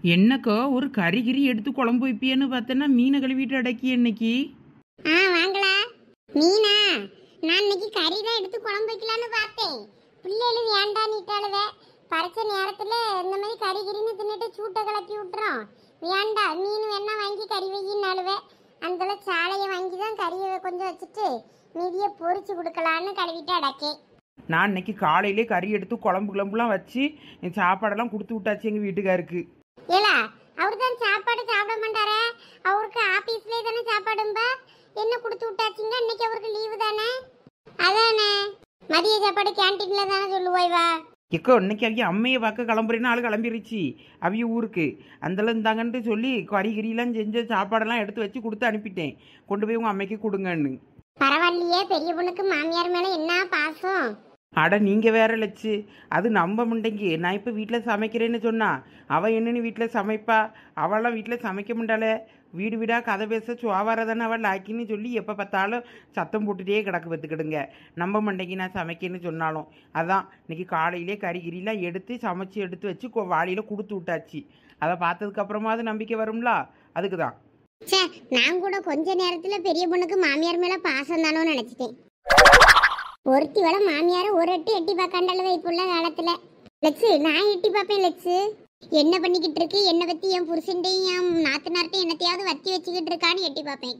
என்னக்கோ ஒரு கறி எடுத்து குழம்பு வைப்பியன்னு பார்த்தேன்னா மீனை கழுவிட்டு அடக்கி இன்னைக்கு. வாங்களா மீனா? நான் இன்னைக்கு கறி தான் எடுத்து குழம்பு வைக்கலான்னு பார்த்தேன். பிள்ளைகள் வேண்டான்னுட்டாளுவ. பறிச்ச நேரத்தில் இந்த மாதிரி கறின்னு தின்னுட்டு சூட்டை கிளப்பி விட்டுறோம். வேண்டா மீன் வேணா வாங்கி கறி வையின்னாளுவ. அந்த சாலையை வாங்கி தான் கறியை கொஞ்சம் வச்சுட்டு மீதியை பொரிச்சு கொடுக்கலான்னு கழுவிட்டு அடக்கேன். நான் இன்னைக்கு காலையிலே கறி எடுத்து குழம்பு கிளம்புலாம் வச்சு என் சாப்பாடெல்லாம் கொடுத்து விட்டாச்சு எங்கள் வீட்டுக்காருக்கு. ஏலா அவர் தான் சாப்பாடு சாப்பிட மாட்டாரே, அவருக்கு ஆபீஸ்லயே தானே சாப்பாடும்பா. என்ன கொடுத்து விட்டாச்சுங்க? இன்னைக்கு அவருக்கு லீவு தானே. அதானே மதிய சாப்பாடு கேன்டீன்ல தானே சொல்லுவாய்வா. எக்கோ இன்னைக்கு அவங்க அம்மையை பார்க்க கிளம்புறேன்னு ஆள் கிளம்பிருச்சு அவிய ஊருக்கு. அந்தளவு இருந்தாங்கன்ட்டு சொல்லி கறிலாம் செஞ்ச சாப்பாடெல்லாம் எடுத்து வச்சு கொடுத்து அனுப்பிட்டேன். கொண்டு போய் உங்கள் அம்மைக்கு கொடுங்கன்னு. பரவாயில்லையே, பெரிய பொண்ணுக்கு மாமியார் மேல என்ன பாசம். அட நீங்கள் வேற லட்சு, அது நம்ப முண்டைங்க. நான் இப்போ வீட்டில் சமைக்கிறேன்னு சொன்னா அவள் என்னன்னு வீட்டில் சமைப்பா? அவளாம் வீட்டில் சமைக்க முண்டாளே. வீடு வீடாக கதை பேச சுவாவாரதானே அவள் லாக்கின்னு சொல்லி எப்போ பார்த்தாலும் சத்தம் போட்டுகிட்டே கிடக்கு பார்த்துக்கிடுங்க. நம்ப மண்டைக்கு நான் சமைக்கன்னு சொன்னாலும். அதான் இன்னைக்கு காலையிலே கறிலாம் எடுத்து சமைச்சு எடுத்து வச்சு வாளியில் கொடுத்து விட்டாச்சு. அதை பார்த்ததுக்கப்புறமா அது நம்பிக்கை வரும்ல, அதுக்கு தான். சே, நான் கூட கொஞ்ச நேரத்துல பெரிய பொண்ணுக்கு மாமியார் மேல பாசம் தானோ நினைச்சிட்டேன். ஒருத்தி வேலை மாமியார ஒரு எட்டி பார்க்காண்டல்ல இப்போ உள்ள காலத்துல. லட்சு, நான் எட்டி பார்ப்பேன். லட்சு என்ன பண்ணிக்கிட்டு இருக்கு, என்னை பத்தி என் புருஷன்டையும் என் நாத்தனார்ட்டையும் என்னத்தையாவது வத்தி வச்சுக்கிட்டு இருக்கான்னு எட்டி பார்ப்பேன்.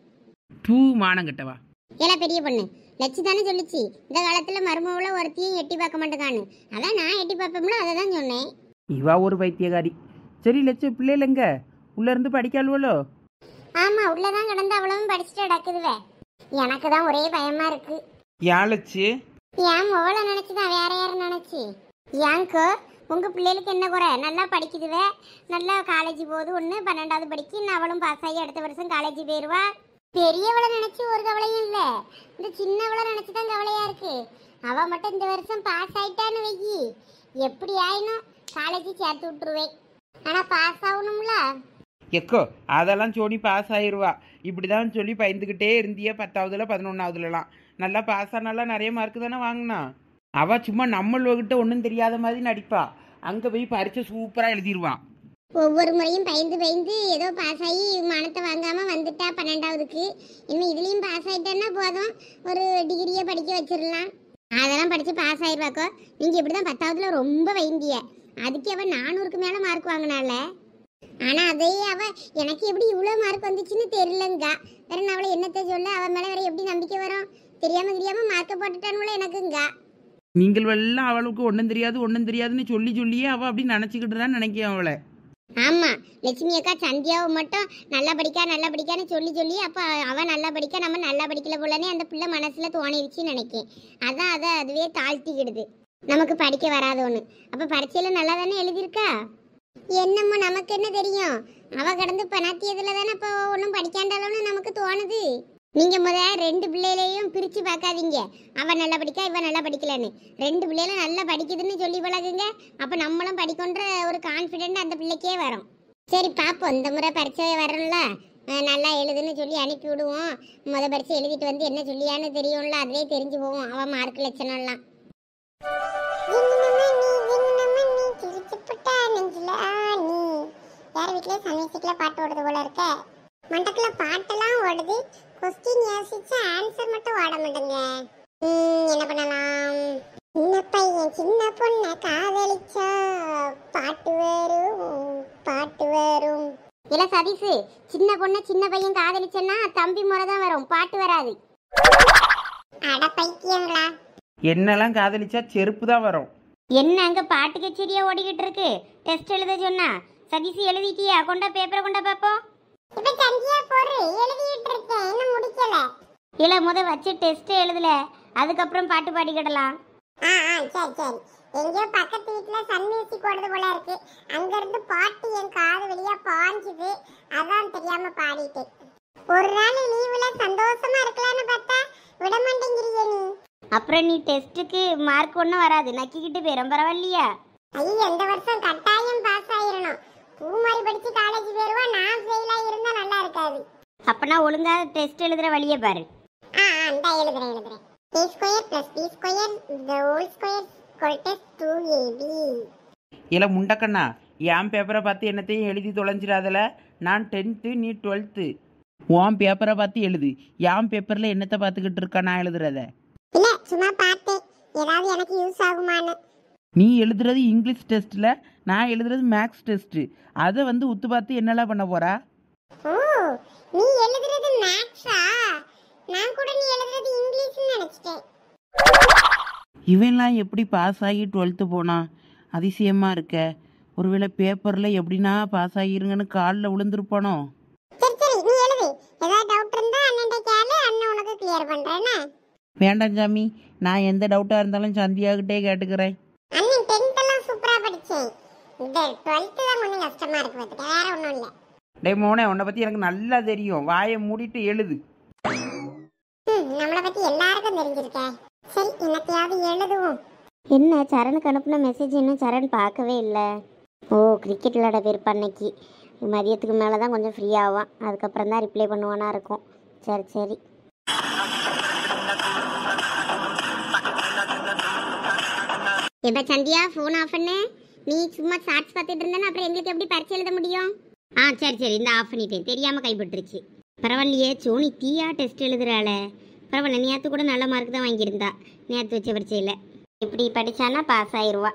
பூ மானங்கட்டவா ஏலா பெரிய பொண்ணு, லட்சு தானே சொல்லிச்சு இந்த காலத்துல மருமவுல ஒருத்தையும் எட்டி பார்க்க மாட்டேங்கான்னு. அதான் நான் எட்டி பார்ப்போம்ல, அதை தான் சொன்னேன். இவா ஒரு பைத்தியகாரி. சரி லட்சு, பிள்ளைலங்க உள்ள இருந்து படிக்காளுவலோ? ஆமா, உள்ளதான் கிடந்து அவ்வளவும் படிச்சுட்டு அடக்குதுவே. எனக்கு தான் ஒரே பயமா இருக்கு. ஏன் லட்சு? ஏன் மொபைலை நினைச்சுதான் வேற யாரும் நினைச்சு? ஏங்கோ உங்க பிள்ளைகளுக்கு என்ன குறை? நல்லா படிக்குதுவே, நல்லா காலேஜ் போகுது. ஒன்று 12வது படிக்கு, இன்னும் அவளும் பாஸ் ஆகி அடுத்த வருஷம் காலேஜ் போயிடுவா. பெரியவளை நினைச்சு ஒரு கவலையும் இல்லை, இந்த சின்னவளை நினைச்சுதான் கவலையா இருக்கு. அவ மட்டும் இந்த வருஷம் பாஸ் ஆயிட்டான்னு வைக்கி, எப்படி ஆயினும் காலேஜ் சேர்த்து விட்டுருவேன். ஆனா பாஸ் ஆகணும்ல. எக்கோ அதெல்லாம் சோனி பாஸ் ஆயிடுவா. இப்படி தான் சொல்லி பயந்துக்கிட்டே இருந்தியா 10ஆவதுல 11ஆவதுலலாம். நல்லா பாஸ் ஆனாலாம் நிறைய மார்க்கு தானே வாங்கினா. அவள் சும்மா நம்மள்கிட்ட ஒன்றும் தெரியாத மாதிரி நடிப்பா. அங்கே போய் பரீட்சை சூப்பராக எழுதிடுவான். ஒவ்வொரு முறையும் பயந்து ஏதோ பாஸ் ஆகி மானத்தை வாங்காம வந்துட்டா 12ஆவதுக்கு. இனிமே இதுலயும் பாஸ் ஆயிட்டேன்னா போதும், ஒரு டிகிரியை படிக்க வச்சிடலாம். அதெல்லாம் படிச்சு பாஸ் ஆயிடுவாக்கோ. நீங்க இப்படிதான் 10ஆவதுல ரொம்ப வைந்திய, அதுக்கு அவ 400க்கு மேல மார்க் வாங்கினால. ஆனா அதே அவ எனக்கு எப்படி இவ்வளவு மார்க் வந்துச்சுன்னு தெரியலங்க. வேற நான் அவளை என்னத்தை சொல்ல, அவன் மேல வேற எப்படி நம்பிக்கை வரும்? தெரியாம மார்க்க போட்டுட்டான்னு எனக்குங்க. நீங்கள் எல்லாம் அவளுக்கு ஒன்றும் தெரியாதுன்னு சொல்லியே அவள் அப்படி நினச்சிக்கிட்டுதான் நினைக்கிறேன் அவளை. ஆமா, லட்சுமி அக்கா சந்தியாவை மட்டும் நல்லா படிக்கான்னு சொல்லி அப்ப அவ நல்லா படிக்க, நம்ம நல்லா படிக்கல போலனே அந்த பிள்ளை மனசுல தோணிருச்சுன்னு நினைக்கேன். அதான் அதுவே தாழ்த்திக்கிடுது, நமக்கு படிக்க வராதோன்னு. அப்ப பரீட்சையில நல்லா தானே எழுதியிருக்கா. என்னம்மா நமக்கு என்ன தெரியும்? அவ கடந்து பணத்தியதுல தானே இப்போ ஒன்றும் படிக்காண்டாலும்னு நமக்கு தோணுது. நீங்க முதல்ல 2 பிள்ளைகளையும் பிரிச்சு பார்க்காதீங்க, அவ நல்லா படிக்கா இவ நல்லா படிக்கலன்னு. 2 பிள்ளைகளும் நல்லா படிக்குதுன்னு சொல்லி பழகுங்க. அப்ப நம்மளும் படிக்கொன்ற ஒரு கான்ஃபிடென்ட் அந்த பிள்ளைக்கே வரும். சரி பாப்போம், இந்த முறை பரீட்சை வரணும்ல, நல்லா எழுதுன்னு சொல்லி அனுப்பி விடுவோம். பரீட்சை எழுதிட்டு வந்து என்ன சொல்லியான்னு தெரியும்ல, அதுவே தெரிஞ்சு போவோம் அவ மார்க் லட்சணம்லாம். யார் வீட்டுல சமயத்துக்குள்ள பாட்டு ஓடுது போல இருக்க. மண்டக்குள்ள பாட்டெல்லாம் ஓடுது, கொஸ்டின் யோசிச்சு ஆன்சர் மட்டும் ஓட மாட்டேங்க. என்ன பண்ணலாம்? சின்ன பையன் சின்ன பொண்ண காதலிச்சா பாட்டு வரும். இல்ல சதீஷ், சின்ன பொண்ணு சின்ன பையன் காதலிச்சன்னா தம்பி முறை தான் வரும், பாட்டு வராது. அட பைத்தியங்களா, என்னெல்லாம் காதலிச்சா செருப்பு தான் வரும். என்ன அங்க பாட்டு கச்சேரியா ஓடிக்கிட்டு இருக்கு? டெஸ்ட் எழுத சொன்னா சதீஷ் எழுதிட்டியா? கொண்டா பேப்பரை கொண்டா பாப்போம். இப்ப சந்தியா போற எழுதிட்டு இருக்கேன், இன்னும் முடிக்கல. இல்ல முத வச்சு டெஸ்ட் எழுதல, அதுக்கப்புறம் பாட்டு பாடிக்கிடலாம். சரி சரி. எங்கேயோ பக்கத்து வீட்டுல சன் மியூசிக் ஓடுது போல இருக்கு, அங்க இருந்து பாட்டு என் காது வெளியா பாஞ்சுது, அதான் தெரியாம பாடிட்டேன். ஒரு நாள் லீவுல சந்தோஷமா இருக்கலாம்னு பார்த்தா விட மாட்டேங்கிறியே நீ. அப்புறம் நீ டெஸ்ட்டுக்கு மார்க் ஒன்றும் வராது, நக்கிக்கிட்டு போயிடும். பரவாயில்லையா? ஐயோ, எந்த வருஷம் கட்டாயம் பாஸ் ஆயிரணும். பூமாரி படிச்சு காலேஜ் போயிருவா, நான் ஃபெயில் ஆகியிருந்தா நல்லா இருக்காது. அப்பனா ஒழுங்கா டெஸ்ட் எழுதுற வழியை பாரு. அந்த எழுதுறேன். a square plus b square the whole square equal to 2ab. இல்ல முண்டக்கண்ணா, என் பேப்பரை பார்த்து என்னத்தையும் எழுதி தொலைஞ்சிடாதல. நான் 10th, நீ 12th. உன் பேப்பரை பார்த்து எழுது. என் பேப்பரில் என்னத்தை பார்த்துக்கிட்டு இருக்கா நான் எழுதுறத? இல்ல சும்மா பார்த்தேன், ஏதாவது எனக்கு யூஸ் ஆகுமான்னு. நீ எழுதுறது இங்கிலீஷ் டெஸ்ட்டில், நான் எழுதுறது மேக்ஸ் டெஸ்ட்டு. அதை வந்து உத்து பார்த்து என்னெல்லாம் பண்ண போறா? ஓ, நீ எழுதுறது மேத்ஸா? நான் கூட நீ எழுதுறது இங்கிலீஷ்னு நினைச்சிட்டேன். இவன்லாம் எப்படி பாஸ் ஆகி 12th போனான்? அதிசயமாக இருக்க. ஒருவேளை பேப்பரில் எப்படின்னா பாஸ் ஆகிருங்கன்னு காலில் விழுந்திருப்பானோ? சரி சரி, நீ எழுது. ஏதாவது டவுட் இருந்தா அண்ணன்ட்ட கேளு, அண்ணன் உனக்கு கிளியர் பண்றேன்னு. வேண்டாம் சாமி, நான் எந்த டவுட்டாக இருந்தாலும் சந்தியாகிட்டே கேட்டுக்கிறேன். அண்ணன் 10th எல்லாம் சூப்பரா படிச்சேன். இந்த 12th தான் கொஞ்சம் கஷ்டமா இருக்கு பாத்துக்க, வேற ஒண்ணும் இல்ல. டே மோனே, உன்னை பற்றி எனக்கு நல்லா தெரியும். வாயை மூடிட்டு எழுது. நம்மளை பத்தி எல்லாருக்கும் தெரிஞ்சிருக்க. சரி, என்னத்தையாவது எழுதுவோம். என்ன சரணுக்கு அனுப்புன மெசேஜ் இன்னும் சரண் பார்க்கவே இல்லை. ஓ, கிரிக்கெட் விளையாட போயிருப்பா அன்னைக்கு. மதியத்துக்கு மேலே தான் கொஞ்சம் ஃப்ரீ ஆவான், அதுக்கப்புறம் தான் ரிப்ளை பண்ணுவானா இருக்கும். சரி சரி. எப்போ சந்தியா ஃபோன் ஆஃப் பண்ணு. நீ சும்மா ஷார்ட்ஸ் பார்த்துட்டு இருந்தேன்னா அப்புறம் எங்களுக்கு எப்படி பரிச்சை எழுத முடியும்? சரி சரி, இந்த ஆஃப் பண்ணிட்டேன், தெரியாமல் கைப்பற்றுச்சு. பரவாயில்லையே, சோனி தீயா டெஸ்ட் எழுதுறாள. பரவாயில்ல, நேற்று கூட நல்ல மார்க் தான் வாங்கியிருந்தா நேற்று வச்ச பரீட்சையில். இப்படி படித்தானா பாஸ் ஆயிடுவா.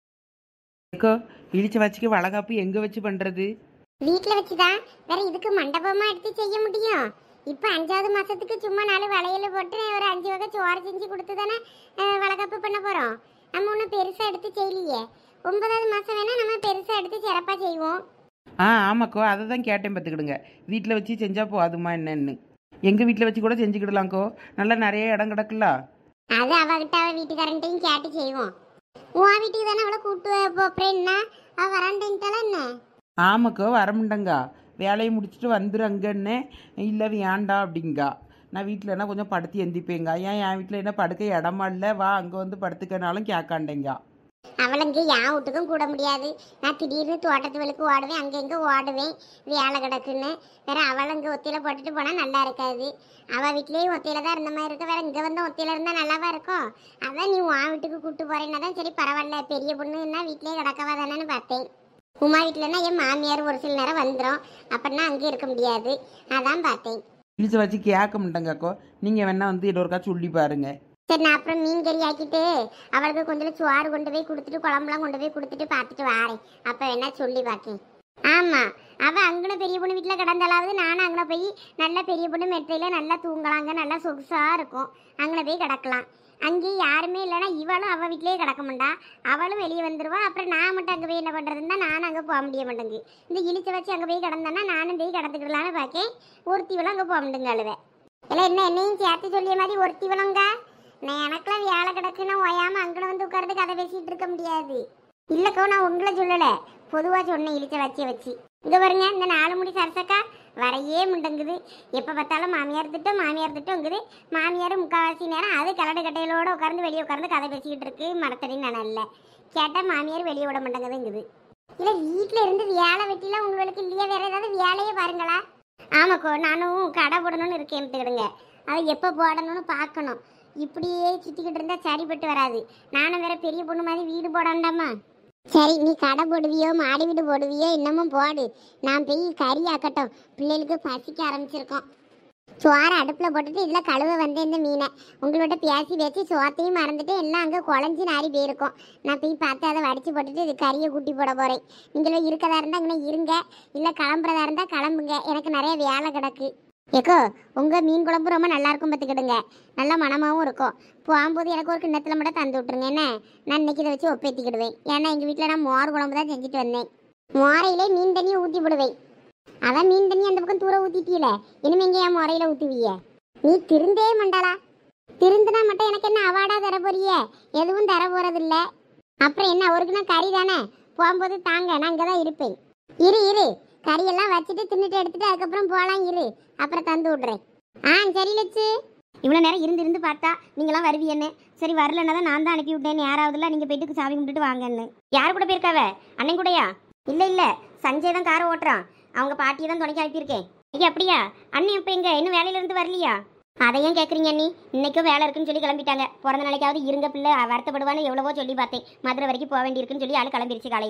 இழிச்ச வச்சுக்க வளகாப்பு எங்கே வச்சு பண்ணுறது? வீட்டில் வச்சு தான். வேற இதுக்கு மண்டபமாக எடுத்து செய்ய முடியும்? இப்போ 5வது மாதத்துக்கு சும்மா 4 வளையல் போட்டு ஒரு 5 வகை சோறு செஞ்சு கொடுத்து தானே வளகாப்பு பண்ண போகிறோம். நம்ம ஒன்றும் பெருசாக எடுத்து செய்யலையே. 9வது மாதம் வேணால் நம்ம பெருசாக எடுத்து சிறப்பாக செய்வோம். ஆமாக்கோ, அதை தான் கேட்டேன். பார்த்துக்கிடுங்க, வீட்டில் வச்சு செஞ்சால் போதுமா என்னன்னு. எங்கள் வீட்டில் வச்சு கூட செஞ்சுக்கிடலாம்க்கோ, நல்லா நிறைய இடம் கிடக்குல்ல. அது அவகிட்ட அவள் வீட்டுக்காரன்ட்டையும் கேட்டு செய்வோம். உன் வீட்டுக்கு தானே அவளை கூட்டு போறேன்னா அவள் வரான்ட்டால என்ன? ஆமாக்கோ, வரமுண்டங்கா. வேலையை முடிச்சுட்டு வந்துருங்கன்னு. இல்லை வேண்டா அப்படிங்கா. நான் வீட்டிலனா கொஞ்சம் படுத்து எந்திப்பேங்க. என் வீட்டில் என்ன படுக்க இடமா இல்லை, வா அங்கே வந்து படுத்துக்கனாலும் கேட்காண்டேங்க. அவளுங்க என் வீட்டுக்கும் கூட முடியாது. நான் திடீர்னு தோட்டத்து வெளுக்கு ஓடுவேன், அங்கே எங்கே ஓடுவேன், வேலை கிடக்குன்னு. வேற அவளுங்க ஒத்தையில போட்டுட்டு போனால் நல்லா இருக்காது. அவள் வீட்லேயும் ஒத்தையில தான் இருந்த மாதிரி இருக்கு. வேற இங்கே வந்து ஒத்தையில இருந்தால் நல்லாவா இருக்கும்? அதான் நீ உன் வீட்டுக்கு கூப்பிட்டு போறேன்னா தான் சரி, பரவாயில்ல, பெரிய பொண்ணுன்னா வீட்லேயே கிடக்கவா தானேன்னு பார்த்தேன். உமா வீட்டிலன்னா என் மாமியார் ஒரு சில நேரம் வந்துடும், அப்படின்னா அங்கே இருக்க முடியாது, அதான் பார்த்தேன். இழிச்ச வச்சு கேட்க மாட்டேங்கக்கோ. நீங்கள் வேணா வந்து இன்னொருக்கா சொல்லி பாருங்க. சரி, நான் அப்புறம் மீன் கறி ஆக்கிட்டு அவளுக்கு கொஞ்சம் சோறு கொண்டு போய் கொடுத்துட்டு குழம்புலாம் கொண்டு போய் கொடுத்துட்டு பார்த்துட்டு வாரேன். அப்போ வேணா சொல்லி பார்க்கேன். ஆமாம், அவள் அங்கன பெரிய பொண்ணு வீட்டில் கிடந்தாலாவது நானும் அங்கே போய் நல்லா பெரிய பொண்ணு மெத்தையில் நல்லா தூங்கலாங்க, நல்லா சொகுசாக இருக்கும். அங்கே போய் கிடக்கலாம். அங்கேயும் யாருமே இல்லைன்னா இவளும் அவள் வீட்டிலேயே கிடக்க மாட்டா. அவளும் வெளியே வந்துடுவா. அப்புறம் நான் மட்டும் அங்கே போய் என்ன பண்ணுறதுன்னா நானும் அங்கே போக முடிய மாட்டேங்கு. இந்த இழிச்ச வச்சு அங்கே போய் கிடந்தேன்னா நானும் போய் கிடந்துக்கிடலான்னு பார்க்கேன். ஒருத்திவளும் அங்கே போக முடியுங்க அழுவேன். இல்லை என்ன என்னையும் சேர்த்து சொல்லிய மாதிரி ஒருத்திவளங்க. நான் எனக்குலாம் வேலை கிடக்குன்னா ஓயாமல் அங்கே வந்து உட்கார்ந்து கதை பேசிகிட்டு இருக்க முடியாது. இல்லைக்கோ, நான் உங்களை சொல்லலை, பொதுவாக சொன்னேன் இழிச்ச வச்சு. இங்கே பாருங்க, இந்த 4 முடி சரசக்கா வரையே முண்டங்குது. எப்போ பார்த்தாலும் மாமியார் திட்டங்குது. மாமியார் முக்கால்வாசி நேரம் அது கலடு கட்டையிலோடு உட்கார்ந்து வெளியே உட்கார்ந்து கதை பேசிக்கிட்டு இருக்கு. மரத்தடின்னு நான் இல்லை கேட்டால் மாமியார் வெளியே விட மாட்டேங்குதுங்குது. இல்லை, வீட்டில் இருந்து வேலை வெட்டிலாம் உங்களுக்கு இல்லையா? வேற ஏதாவது வேலையே பாருங்களா? ஆமாக்கோ, நானும் கடை போடணும்னு இருக்கேன்ட்டுக்கிடுங்க. அதை எப்போ போடணும்னு பார்க்கணும். இப்படியே சுற்றிக்கிட்டு இருந்தால் சரிப்பட்டு வராது. நானும் வேற பெரிய பொண்ணு மாதிரி வீடு போடாண்டாமா? சரி, நீ கடை போடுவியோ மாடி வீடு போடுவியோ இன்னமும் போடு. நான் போய் கறி ஆக்கட்டும், பிள்ளைகளுக்கு பசிக்க ஆரம்பிச்சிருக்கோம். சோறை அடுப்பில் போட்டுட்டு இதில் கழுவ வந்தேன் இந்த மீனை. உங்களோட பேசி சோத்தையும் மறந்துட்டு எல்லாம் அங்கே குழஞ்சி நாரி போயிருக்கோம். நான் போய் பார்த்து அதை வடித்து போட்டுட்டு இது கறியை கூட்டி போட போகிறேன். நீங்களும் இருக்கதா இருந்தால் அங்கே இருங்க, இல்லை கிளம்புறதா இருந்தால் கிளம்புங்க. எனக்கு நிறைய வேலை கிடக்கு. ஏக்கோ, உங்கள் மீன் குழம்பு ரொம்ப நல்லாயிருக்கும் பார்த்துக்கிடுங்க. நல்லா மனமாகவும் இருக்கும். போகும்போது எனக்கு ஒரு கிண்ணத்தில் மட்டும் தந்து விட்ருங்க என்ன. நான் இன்னைக்கு இதை வச்சு ஒப்பேற்றிக்கிடுவேன். ஏன்னா எங்கள் வீட்டில் நான் மோர் குழம்பு தான் செஞ்சுட்டு வந்தேன். மோரையிலே மீன் தண்ணியை ஊற்றி விடுவேன். அதான் மீன் தண்ணி அந்த பக்கம் தூரம் ஊற்றிட்டீல, இனிமே எங்கே என் முறையில் ஊற்றுவிய? நீ திருந்தே மண்டாளா? திருந்துனா மட்டும் எனக்கு என்ன அவார்டா தர போறிய? எதுவும் தர போகிறதில்ல. அப்புறம் என்ன, அவருக்கு நான் கறி தானே, போகும்போது தாங்க, நான் இங்கே தான் இருப்பேன். இரு கறியெல்லாம் வச்சுட்டு தின்னுட்டு எடுத்துட்டு அதுக்கப்புறம் போகலாம். இரு, அப்புறம் தந்து விட்றேன். சரி லட்சு. இவ்வளோ நேரம் இருந்து பார்த்தா நீங்களாம் வருவீன்னு. சரி, வரலன்னா தான் நான் தான் அனுப்பி விட்டேன். யாராவதுலாம் நீங்கள் போயிட்டு சாமி கும்பிட்டுட்டு வாங்கன்னு. யார் கூட போயிருக்காவ? அண்ணன் கூடயா? இல்லை, சஞ்சய் தான் காரை ஓட்டுறான். அவங்க பாட்டியை தான் துணைக்கு அனுப்பியிருக்கேன். ஐயா, அப்படியா? அண்ணன் இப்போ எங்கே இன்னும் வேலையிலேருந்து வரலையா? அதையும் கேட்குறீங்க அண்ணி. இன்னைக்கும் வேலை இருக்குன்னு சொல்லி கிளம்பிட்டாங்க. பிறந்த நாளைக்காவது இருங்க, பிள்ளை வருத்தப்படுவான்னு எவ்வளவோ சொல்லி பார்த்தேன். மதுரை வரைக்கும் போக வேண்டியிருக்குன்னு சொல்லி ஆள் கிளம்பிருச்சு காலையிலே.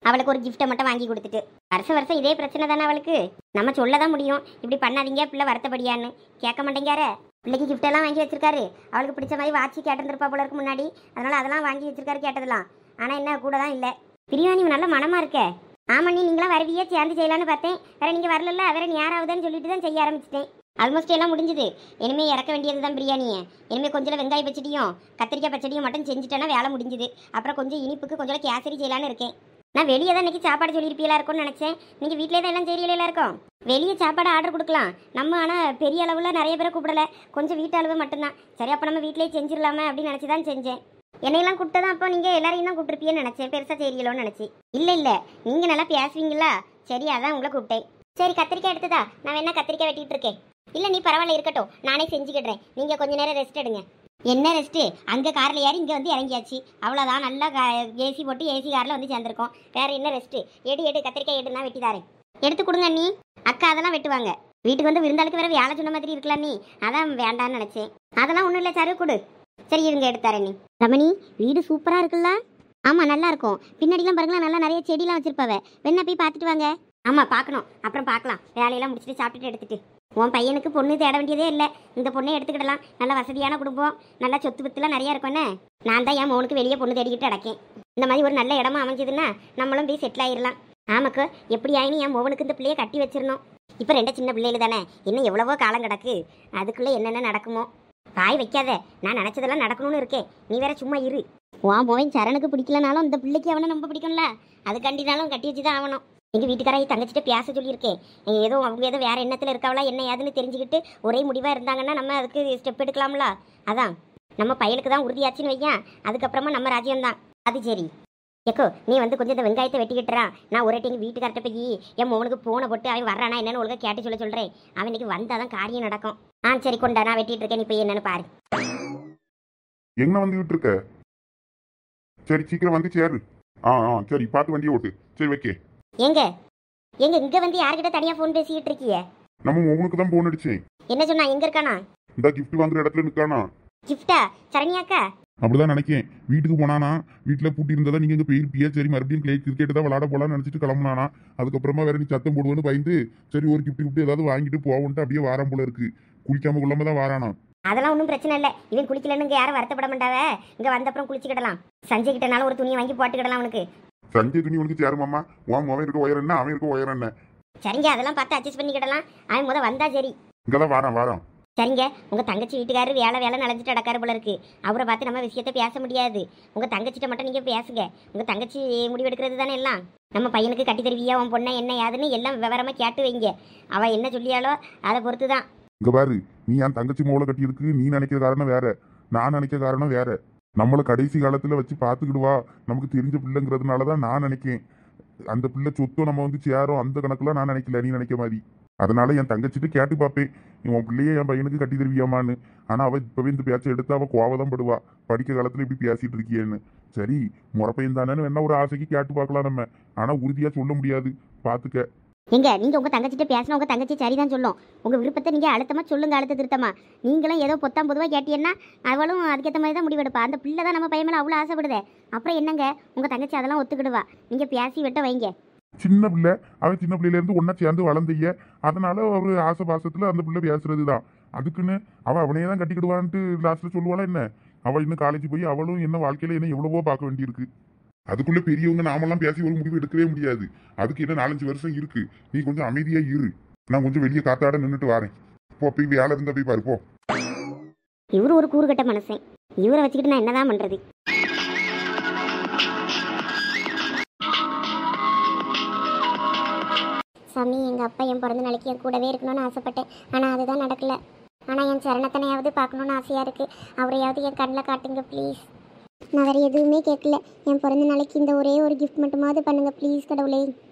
அவளுக்கு ஒரு கிஃப்ட்டை மட்டும் வாங்கி கொடுத்துட்டு. வருஷம் வருஷம் இதே பிரச்சனை தானே அவளுக்கு. நம்ம சொல்ல தான் முடியும், இப்படி பண்ணாதீங்க பிள்ளை வருத்தப்படியான்னு. கேட்க மாட்டேங்கார. பிள்ளைக்கு gift எல்லாம் வாங்கி வச்சிருக்காரு. அவளுக்கு பிடிச்ச மாதிரி வாட்சி கேட்டிருப்பா போல இருக்கு முன்னாடி. அதனால அதெல்லாம் வாங்கி வச்சிருக்காரு கேட்டதெல்லாம். ஆனால் என்ன கூட தான் இல்லை. பிரியாணி நல்ல மனமா இருக்கே. ஆமாம், நீங்களாம் வருவியே சேர்ந்து செய்யலான்னு பார்த்தேன். வேற நீங்கள் வரல, வேற நீ யாராவதுன்னு சொல்லிட்டு தான் செய்ய ஆரம்பிச்சிட்டேன். ஆல்மோஸ்ட் எல்லாம் முடிஞ்சுது. இனிமேல் இறக்க வேண்டியது தான் பிரியாணியை. இனிமேல் கொஞ்சம் வெங்காய பச்சடியும் கத்திரிக்காய் பச்சடியும் மட்டும் செஞ்சுட்டேன்னா வேலை முடிஞ்சுது. அப்புறம் கொஞ்சம் இனிப்புக்கு கொஞ்சம் கேசரி செய்யலான்னு இருக்கேன். நான் வெளியே தான் இன்றைக்கி சாப்பாடு சொல்லியிருப்பீங்களா இருக்கும்னு நினச்சேன். நீங்கள் வீட்டிலே தான் எல்லாம் செய்யலாம் இருக்கும். வெளியே சாப்பாடு ஆர்டர் கொடுக்கலாம் நம்ம. ஆனால் பெரிய அளவில் நிறைய பேரை கூப்பிடலை, கொஞ்சம் வீட்டு அளவு மட்டும்தான். சரி, அப்போ நம்ம வீட்டிலே செஞ்சிடலாமே அப்படின்னு நினச்சி தான் செஞ்சேன். என்னையெல்லாம் கூப்பிட்டதான் அப்போ நீங்கள் எல்லாரையும் தான் கூப்பிட்டுருப்பீங்கன்னு நினச்சேன். பெருசாக செய்யலோன்னு நினச்சி. இல்லை நீங்கள் நல்லா பேசுவீங்களா? சரி, அதான் உங்களை கூப்பிட்டேன். சரி, கத்திரிக்காய் எடுத்துதா? நான் வேணா கத்திரிக்காய் வெட்டிகிட்டு இருக்கேன். இல்லை, நீ பரவாயில்ல இருக்கட்டும், நானே செஞ்சுக்கிடுறேன். நீங்கள் கொஞ்சம் நேரம் ரெஸ்ட் எடுங்க. என்ன ரெஸ்ட்டு? அங்கே காரில் ஏறி இங்கே வந்து இறங்கியாச்சு, அவ்வளோதான். நல்லா ஏசி போட்டு ஏசி காரில் வந்து சேர்ந்துருக்கோம். வேறு என்ன ரெஸ்ட்டு? எடு கத்திரிக்காய் எடுனா வெட்டி தாரேன். எடுத்து கொடுங்க நீ. அக்கா அதெல்லாம் வெட்டுவாங்க. வீட்டுக்கு வந்து விருந்தாளுக்கு வேறு வேலை சொன்ன மாதிரி இருக்கலாம் நீ. அதான் வேண்டான்னு நினச்சேன். அதெல்லாம் ஒன்றும் இல்லை, சரி கொடு. சரி இருங்க, எடுத்தாரேன். நீ ரமணி, வீடு சூப்பராக இருக்குல்ல? ஆமாம், நல்லா இருக்கும். பின்னாடிலாம் பாருங்களா, நல்லா நிறைய செடிலாம் வச்சுருப்பாவ. வேணா போய் பார்த்துட்டு வாங்க. ஆமாம், பார்க்கணும். அப்புறம் பார்க்கலாம். வேலையெல்லாம் முடிச்சுட்டு சாப்பிட்டுட்டு எடுத்துட்டு. உன் பையனுக்கு பொண்ணு தேட வேண்டியதே இல்லை. இந்த பொண்ணை எடுத்துக்கிடலாம். நல்ல வசதியான குடும்பம், நல்லா சொத்து பத்துலாம் நிறையா இருக்கும்னே. நான் தான் என் மோனுக்கு வெளியே பொண்ணு தேடிக்கிட்டு அடக்கேன். இந்த மாதிரி ஒரு நல்ல இடமா அமைஞ்சதுன்னா நம்மளும் போய் செட்டில் ஆயிடலாம். ஆமாக்கு, எப்படி ஆயினு என் மோனுக்கு இந்த பிள்ளையை கட்டி வச்சிடணும். இப்போ 2 சின்ன பிள்ளைகள் தானே, இன்னும் எவ்வளவோ காலம் கிடக்கு. அதுக்குள்ளே என்னென்ன நடக்குமோ. வாய் வைக்காத, நான் நினச்சதெல்லாம் நடக்கணும்னு இருக்கேன். நீ வேற சும்மா இரு. உன் மோவன் சரணுக்கு பிடிக்கலனாலும் இந்த பிள்ளைக்கு அவனை ரொம்ப பிடிக்கும்ல. அதுக்காண்டினாலும் கட்டி வச்சு தான் ஆகணும். எங்கள் வீட்டுக்காரையை தங்கச்சிட்ட பேச சொல்லியிருக்கேன். ஏதோ அவங்க ஏதோ வேறு எண்ணத்தில் இருக்காவளா என்ன ஏதுன்னு தெரிஞ்சுக்கிட்டு ஒரே முடிவாக இருந்தாங்கன்னா நம்ம அதுக்கு ஸ்டெப் எடுக்கலாம்ல. அதான் நம்ம பையனுக்கு தான் உறுதியாச்சுன்னு வையன். அதுக்கப்புறமா நம்ம ராஜ்யம்தான். அது சரி. எக்கோ, நீ வந்து கொஞ்சம் இந்த வெங்காயத்தை வெட்டிக்கிட்டுறான். நான் ஒரே டைம் வீட்டுக்கார்ட்ட போய் என் மோனுக்கு போனை போட்டு அவன் வர்றானா என்னன்னு ஒழுங்காக கேட்டு சொல்கிறேன். அவன் இன்னைக்கு வந்தால் தான் காரியம் நடக்கும். சரி கொண்டா, நான் வெட்டிட்டு இருக்கேன். நீ போய் என்னன்னு பாரு. எங்க வந்துகிட்டு இருக்க? சரி, சீக்கிரம் வந்து சேரு. சரி, பார்த்து வண்டியை ஓட்டு. சரி, வைக்க. எங்க இங்க வந்து யார்கிட்ட தனியா போன் பேசிக்கிட்டு இருக்கிய? நம்ம உனக்கு தான் போன் அடிச்சேன். என்ன சொன்னா? எங்க இருக்கானா? இந்த கிஃப்ட் வாங்குற இடத்துல நிக்கானா. கிஃப்டா? சரணியாக்கா? அப்படிதான் நினைக்கேன். வீட்டுக்கு போனானா, வீட்டுல பூட்டி இருந்ததா நீங்க இங்க போயிருப்பியா. சரி, மறுபடியும் கிரிக்கெட் தான் விளாட போலான்னு நினைச்சிட்டு கிளம்புனானா. அதுக்கப்புறமா வேற நீ சத்தம் போடுவேன்னு பயந்து சரி ஒரு கிஃப்ட் ஏதாவது வாங்கிட்டு போவோன்ட்டு அப்படியே வாரம் போல இருக்கு. குளிக்காம கொள்ளாம தான் வாரானா. அதெல்லாம் ஒன்றும் பிரச்சனை இல்லை. இவன் குளிக்கலன்னு இங்கே யாரும் வருத்தப்பட மாட்டாவ. இங்கே வந்தப்புறம் குளிச்சுக்கிடலாம். சஞ்சய் கிட்டனாலும் ஒரு துணியை வாங்கி போட்டுக்கிடலாம் அவனுக்கு. சஞ்சய் துணி உனக்கு சேருமாமா? உன் அவன் இருக்க உயரம் என்ன, அவன் இருக்க உயரம் என்ன? சரிங்க, அதெல்லாம் பார்த்து அட்ஜஸ்ட் பண்ணிக்கிடலாம். அவன் வந்தா சரி. இங்கதான் வாரம். சரிங்க, உங்க தங்கச்சி வீட்டுக்காரரு வேலை நலஞ்சிட்டு அடக்காரு போல இருக்கு. அவரை பார்த்து நம்ம விஷயத்த பேச முடியாது. உங்க தங்கச்சிட்ட மட்டும் நீங்க பேசுங்க. உங்க தங்கச்சி முடிவெடுக்கிறது தானே எல்லாம். நம்ம பையனுக்கு கட்டி தருவியா, உன் பொண்ணை என்ன யாதுன்னு எல்லாம் விவரமா கேட்டு வைங்க. அவ என்ன சொல்லியாலோ அதை பொறுத்து தான். இங்க பாரு, நீ என் தங்கச்சி மோளை கட்டி இருக்கு. நீ நினைக்கிற காரணம் வேற, நான் நினைக்கிற காரணம் வேற. நம்மளை கடைசி காலத்துல வச்சு பார்த்துக்கிடுவா, நமக்கு தெரிஞ்ச பிள்ளைங்கிறதுனாலதான் நான் நினைக்கேன். அந்த பிள்ளை சொத்தும் நம்ம வந்து சேரும், அந்த கணக்குல நான் நினைக்கல, நீ நினைக்க மாதிரி. அதனால என் தங்கச்சிட்டு கேட்டு பார்ப்பேன், உன் பிள்ளையே என் பையனுக்கு கட்டி தருவியாமான்னு. ஆனா அவ இப்பவே இந்த பேச்சை எடுத்து அவ கோவதான் படுவா. படிக்க காலத்துல இப்படி பேசிட்டு இருக்கியேன்னு. சரி, முறப்பையன் தானேன்னு வேணா ஒரு ஆசைக்கு கேட்டு பார்க்கலாம் நம்ம. ஆனா உறுதியா சொல்ல முடியாது, பாத்துக்க. நீங்க உங்க தங்கச்சிட்ட பேசினா உங்க தங்கச்சி சரிதான் சொல்லும். உங்க விருப்பத்தை நீங்க அழுத்தமா சொல்லுங்க, அழுத்த திருத்தமா. நீங்களும் ஏதோ பொத்தாம் பொதுவா கேட்டீங்கன்னா அவளும் அதுக்கேற்ற மாதிரி தான் முடிவெடுப்பா. அந்த பிள்ளை தான் நம்ம பையன் மேல அவ்வளோ ஆசைப்படுதே. அப்புறம் என்னங்க, உங்க தங்கச்சி அதெல்லாம் ஒத்துக்கிடுவா. நீங்க பேசி விட்ட வைங்க. சின்ன பிள்ளை, அவன் சின்ன பிள்ளையில இருந்து ஒன்னா சேர்ந்து வளர்ந்தைய. அதனால ஒரு ஆசை பாசத்துல அந்த பிள்ளை பேசுறதுதான். அதுக்குன்னு அவனையே தான் கட்டிக்கிடுவான்ட்டு லாஸ்ட்ல சொல்லுவாளா என்ன? அவள் இன்னும் காலேஜ் போய் அவளும் என்ன வாழ்க்கையில என்ன எவ்வளவோ பார்க்க வேண்டியிருக்கு. அதுக்குள்ள பெரியவங்க நாமெல்லாம் பேசி ஒரு முடிவு எடுக்கவே முடியாது. அதுக்கு இன்னும் 4-5 வருஷம் இருக்கு. நீ கொஞ்சம் அமைதியா இரு. நான் கொஞ்சம் வெளியே காத்தாட நின்றுட்டு வரேன். போய் வேலை இருந்தா போய் பாரு போ. இவரு ஒரு கூறுகட்ட மனுஷன். இவரை வச்சுக்கிட்டு நான் என்னதான் பண்றது? சாமி, எங்கள் அப்பா என் பிறந்த நாளைக்கு என் கூடவே இருக்கணும்னு ஆசைப்பட்டேன். ஆனால் அதுதான் நடக்கல. ஆனால் என் சரணத்தனையாவது பார்க்கணுன்னு ஆசையாக இருக்குது. அவரையாவது என் கண்ணில் காட்டுங்க ப்ளீஸ். நான் வேறு எதுவுமே கேட்கல. என் பிறந்த நாளைக்கு இந்த ஒரே ஒரு கிஃப்ட் மட்டுமாவது பண்ணுங்கள் ப்ளீஸ் கடவுளே.